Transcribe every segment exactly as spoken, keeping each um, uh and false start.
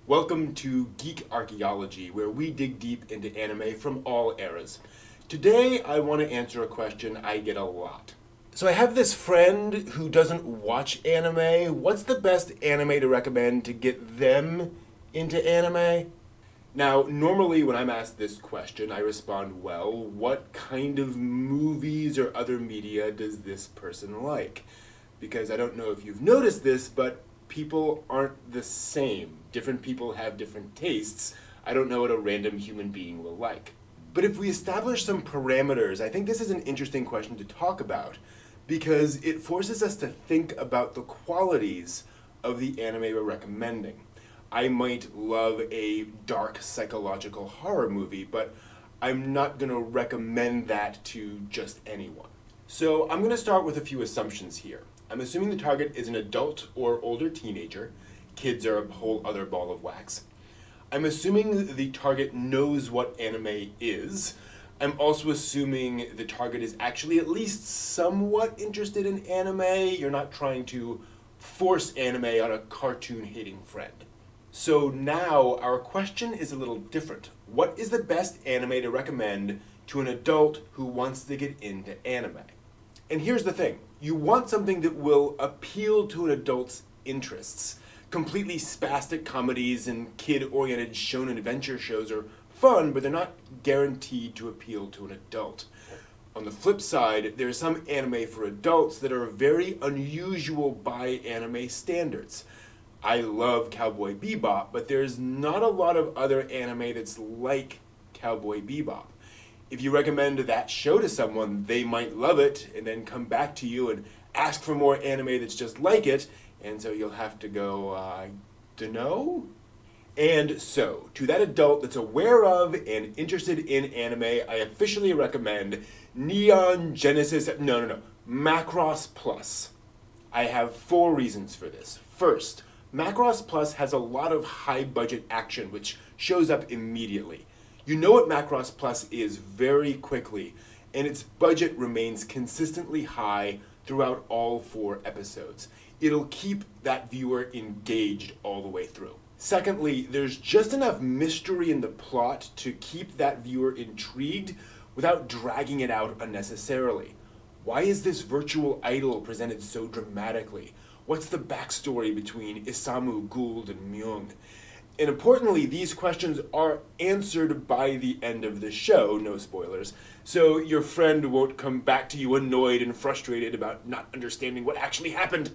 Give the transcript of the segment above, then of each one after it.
Welcome to Geek Archaeology, where we dig deep into anime from all eras. Today, I want to answer a question I get a lot. So I have this friend who doesn't watch anime. What's the best anime to recommend to get them into anime? Now, normally when I'm asked this question, I respond, well, what kind of movies or other media does this person like? Because I don't know if you've noticed this, but people aren't the same. Different people have different tastes. I don't know what a random human being will like. But if we establish some parameters, I think this is an interesting question to talk about because it forces us to think about the qualities of the anime we're recommending. I might love a dark psychological horror movie, but I'm not going to recommend that to just anyone. So I'm going to start with a few assumptions here. I'm assuming the target is an adult or older teenager. Kids are a whole other ball of wax. I'm assuming the target knows what anime is. I'm also assuming the target is actually at least somewhat interested in anime. You're not trying to force anime on a cartoon-hating friend. So now our question is a little different. What is the best anime to recommend to an adult who wants to get into anime? And here's the thing. You want something that will appeal to an adult's interests. Completely spastic comedies and kid-oriented shonen adventure shows are fun, but they're not guaranteed to appeal to an adult. On the flip side, there are some anime for adults that are very unusual by anime standards. I love Cowboy Bebop, but there's not a lot of other anime that's like Cowboy Bebop. If you recommend that show to someone, they might love it and then come back to you and ask for more anime that's just like it, and so you'll have to go, uh, dunno? And so, to that adult that's aware of and interested in anime, I officially recommend Neon Genesis, no, no, no, Macross Plus. I have four reasons for this. First, Macross Plus has a lot of high-budget action, which shows up immediately. You know what Macross Plus is very quickly, and its budget remains consistently high throughout all four episodes. It'll keep that viewer engaged all the way through. Secondly, there's just enough mystery in the plot to keep that viewer intrigued without dragging it out unnecessarily. Why is this virtual idol presented so dramatically? What's the backstory between Isamu, Gould, and Myung? And importantly, these questions are answered by the end of the show, no spoilers, so your friend won't come back to you annoyed and frustrated about not understanding what actually happened.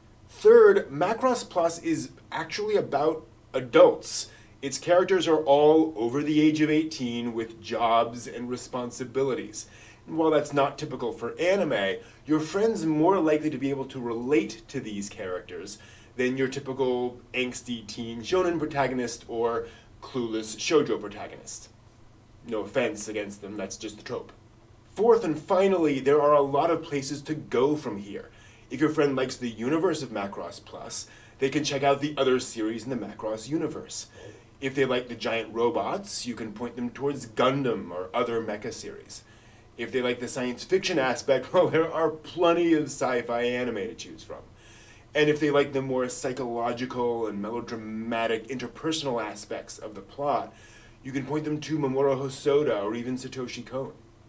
Third, Macross Plus is actually about adults. Its characters are all over the age of eighteen with jobs and responsibilities. And while that's not typical for anime, your friend's more likely to be able to relate to these characters than your typical angsty teen shonen protagonist or clueless shoujo protagonist. No offense against them, that's just the trope. Fourth and finally, there are a lot of places to go from here. If your friend likes the universe of Macross Plus, they can check out the other series in the Macross universe. If they like the giant robots, you can point them towards Gundam or other mecha series. If they like the science fiction aspect, well, there are plenty of sci-fi anime to choose from. And if they like the more psychological and melodramatic interpersonal aspects of the plot, you can point them to Mamoru Hosoda or even Satoshi Kon.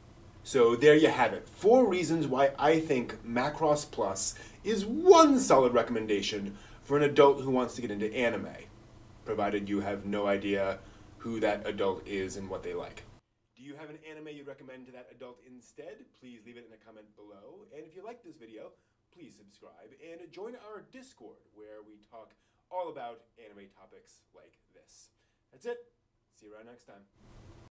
So there you have it. Four reasons why I think Macross Plus is one solid recommendation for an adult who wants to get into anime, provided you have no idea who that adult is and what they like. Do you have an anime you'd recommend to that adult instead? Please leave it in a comment below. And if you like this video, please subscribe and join our Discord where we talk all about anime topics like this. That's it. See you around next time.